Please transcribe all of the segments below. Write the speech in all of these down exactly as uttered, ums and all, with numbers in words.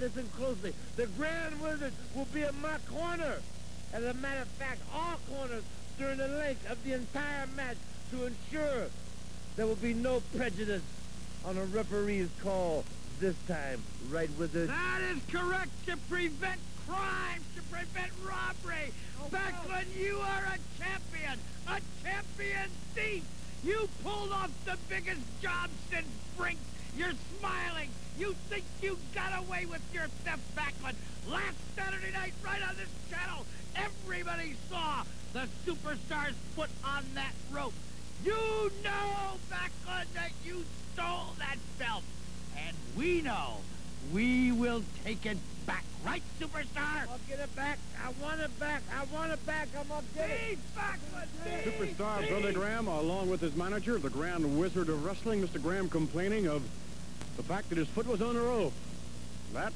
listen closely. The Grand Wizard will be in my corner. As a matter of fact, all corners during the length of the entire match to ensure there will be no prejudice on a referee's call this time. Right, Wizard? That is correct, to prevent crime, to prevent robbery. Oh, Backlund, no. You are a champion, a champion thief. You pulled off the biggest job since Brink. You're smiling. You think you got away with your theft, Backlund. Last Saturday night, right on this channel, everybody saw the superstar's foot on that rope. You know, Backlund, that you stole that belt. And we know we will take it back. Right, superstar? I'll get it back. I want it back. I want it back. I'm going to get it. Backlund, Superstar Billy Graham, along with his manager, the Grand Wizard of Wrestling, Mister Graham, complaining of the fact that his foot was on the rope. That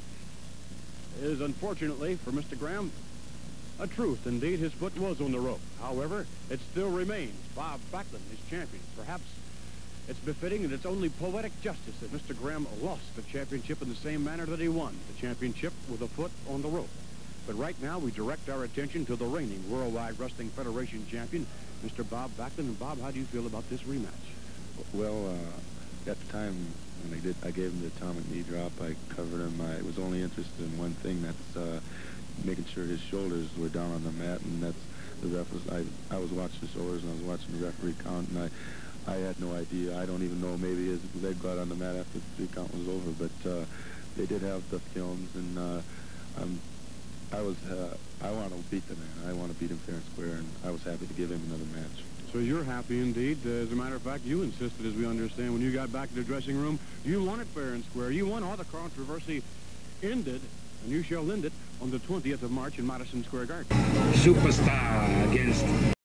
is, unfortunately for Mister Graham, a truth. Indeed, his foot was on the rope. However, it still remains Bob Backlund is champion. Perhaps it's befitting and it's only poetic justice that Mister Graham lost the championship in the same manner that he won the championship, with a foot on the rope. But right now, we direct our attention to the reigning Worldwide Wrestling Federation champion, Mister Bob Backlund. And Bob, how do you feel about this rematch? Well, uh, at the time when I did, I gave him the atomic knee drop. I covered him. I was only interested in one thing. That's uh, making sure his shoulders were down on the mat, and that's the ref was. I I was watching the shoulders, and I was watching the referee count, and I. I had no idea. I don't even know. Maybe his leg got on the mat after the three count was over. But uh, they did have the films, and uh, um, I was. Uh, I want to beat the man. I want to beat him fair and square, and I was happy to give him another match. So you're happy indeed. Uh, as a matter of fact, you insisted, as we understand, when you got back to the dressing room, you won it fair and square. You won. All the controversy ended, and you shall end it on the twentieth of March in Madison Square Garden. Superstar against